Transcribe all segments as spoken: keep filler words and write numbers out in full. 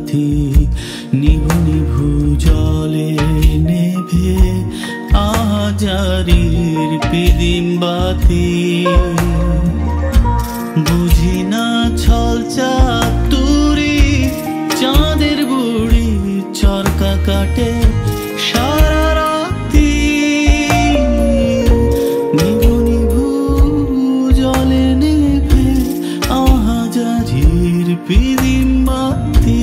বাতি নিভু নিভু জলে নেভে আহাজারির পিদিম বাতি বুঝি না ছল চাতুরি চাঁদের বুড়ি চরকা কাটে সারা রাতি নিভু নিভু জলে নেভে আহাজারির পিদিম বাতি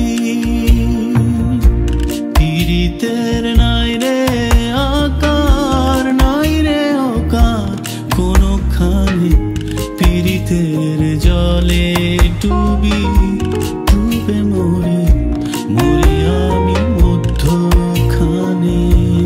পীড়িতের নাই রে আকার নাই রে অকার কোনখানে পীড়িতের জলে ডুবি ডুবে মরি মরি আমি মধ্যখানে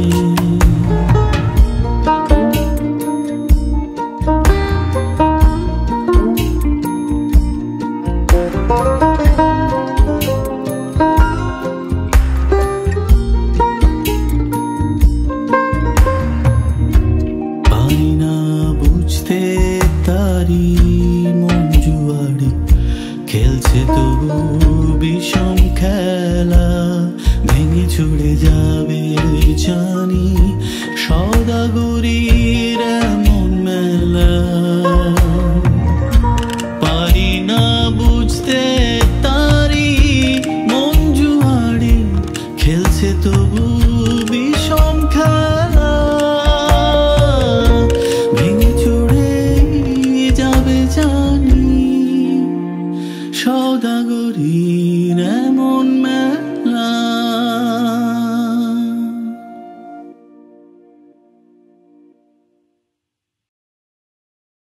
পারি না বুঝতে তারি মন জুয়ারি খেলছে তবু বিষম খেলা ভেঙে চুড়ে যাবে জানি সওদাগরীর এমন মেলা পারি না বুঝতে তারি মন জুয়ারি খেলছে তবু বিষম খেলা ভেঙে চুড়ে যাবে জানি সওদাগরী